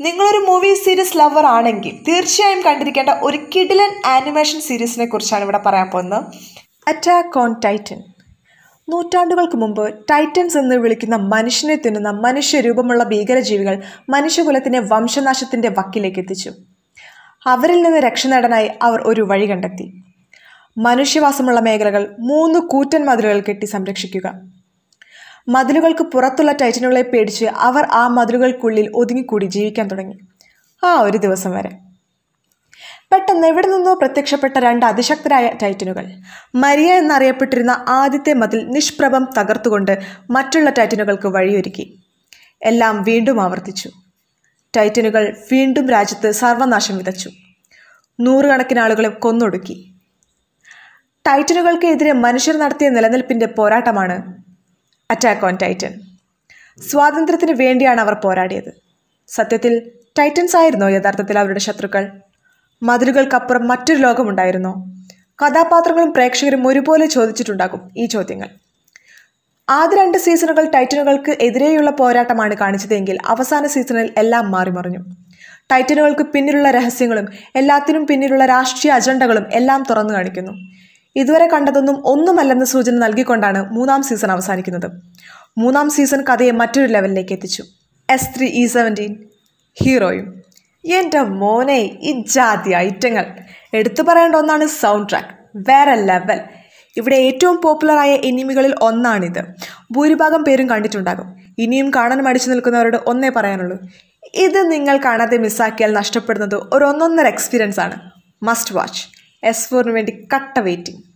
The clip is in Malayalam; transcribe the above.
നിങ്ങളൊരു മൂവി സീരീസ് ലവർ ആണെങ്കിൽ തീർച്ചയായും കണ്ടിരിക്കേണ്ട ഒരു കിഡിലൻ ആനിമേഷൻ സീരീസിനെ കുറിച്ചാണ് ഇവിടെ പറയാൻ പോകുന്നത്. Attack on titan. നൂറ്റാണ്ടുകൾക്ക് മുമ്പ് ടൈറ്റൻസ് എന്ന് വിളിക്കുന്ന മനുഷ്യനെ തിന്നുന്ന മനുഷ്യരൂപമുള്ള ഭീകരജീവികൾ മനുഷ്യകുലത്തിനെ വംശനാശത്തിൻ്റെ വക്കിലേക്ക് എത്തിച്ചു. അവരിൽ നിന്ന് രക്ഷ നേടാനായി അവർ ഒരു വഴി കണ്ടെത്തി. മനുഷ്യവാസമുള്ള മേഖലകൾ 3 കൂറ്റൻ മതിലുകൾ കെട്ടി സംരക്ഷിക്കുക. മതിലുകൾക്ക് പുറത്തുള്ള ടൈറ്റനുകളെ പേടിച്ച് അവർ ആ മതിലുകൾക്കുള്ളിൽ ഒതുങ്ങിക്കൂടി ജീവിക്കാൻ തുടങ്ങി. ആ ഒരു ദിവസം വരെ പെട്ടെന്ന് എവിടെ നിന്നോ പ്രത്യക്ഷപ്പെട്ട 2 അതിശക്തരായ ടൈറ്റനുകൾ മരിയ എന്നറിയപ്പെട്ടിരുന്ന ആദ്യത്തെ മതിൽ നിഷ്പ്രഭം തകർത്തുകൊണ്ട് മറ്റുള്ള ടൈറ്റനുകൾക്ക് വഴിയൊരുക്കി. എല്ലാം വീണ്ടും ആവർത്തിച്ചു. ടൈറ്റനുകൾ വീണ്ടും രാജ്യത്ത് സർവനാശം വിതച്ചു. 100 കണക്കിന് ആളുകളെ കൊന്നൊടുക്കി. ടൈറ്റനുകൾക്ക് എതിരെ മനുഷ്യർ നടത്തിയ നിലനിൽപ്പിൻ്റെ പോരാട്ടമാണ് അറ്റാക്ക് ഓൺ ടൈറ്റൻ. സ്വാതന്ത്ര്യത്തിന് വേണ്ടിയാണ് അവർ പോരാടിയത്. സത്യത്തിൽ ടൈറ്റൻസ് ആയിരുന്നോ യഥാർത്ഥത്തിൽ അവരുടെ ശത്രുക്കൾ? മതിലുകൾക്കപ്പുറം മറ്റൊരു ലോകമുണ്ടായിരുന്നോ? കഥാപാത്രങ്ങളും പ്രേക്ഷകരും ഒരുപോലെ ചോദിച്ചിട്ടുണ്ടാകും ഈ ചോദ്യങ്ങൾ. ആദ്യ 2 സീസണുകൾ ടൈറ്റനുകൾക്ക് എതിരെയുള്ള പോരാട്ടമാണ് കാണിച്ചതെങ്കിൽ അവസാന സീസണിൽ എല്ലാം മാറിമറിഞ്ഞു. ടൈറ്റനുകൾക്ക് പിന്നിലുള്ള രഹസ്യങ്ങളും എല്ലാത്തിനും പിന്നിലുള്ള രാഷ്ട്രീയ അജണ്ടകളും എല്ലാം തുറന്നു കാണിക്കുന്നു. ഇതുവരെ കണ്ടതൊന്നും ഒന്നുമല്ലെന്ന സൂചന നൽകിക്കൊണ്ടാണ് 3-ാം സീസൺ അവസാനിക്കുന്നത്. 3-ാം സീസൺ കഥയെ മറ്റൊരു ലെവലിലേക്ക് എത്തിച്ചു. S3E17 ഹീറോയും. എൻ്റെ മോനെ, ഈ ജാതി ഐറ്റങ്ങൾ! എടുത്തു പറയേണ്ട ഒന്നാണ് സൗണ്ട് ട്രാക്ക്. വേറെ ലെവൽ. ഇവിടെ ഏറ്റവും പോപ്പുലറായ എനിമികളിൽ ഒന്നാണിത്. ഭൂരിഭാഗം പേരും കണ്ടിട്ടുണ്ടാകും. ഇനിയും കാണാൻ മടിച്ചു നിൽക്കുന്നവരോട് ഒന്നേ പറയാനുള്ളൂ, ഇത് നിങ്ങൾ കാണാതെ മിസ്സാക്കിയാൽ നഷ്ടപ്പെടുന്നത് ഒരു ഒന്നൊന്നര എക്സ്പീരിയൻസ് ആണ്. Must watch. S4 വേണ്ടി കട്ട വെയിറ്റിംഗ്.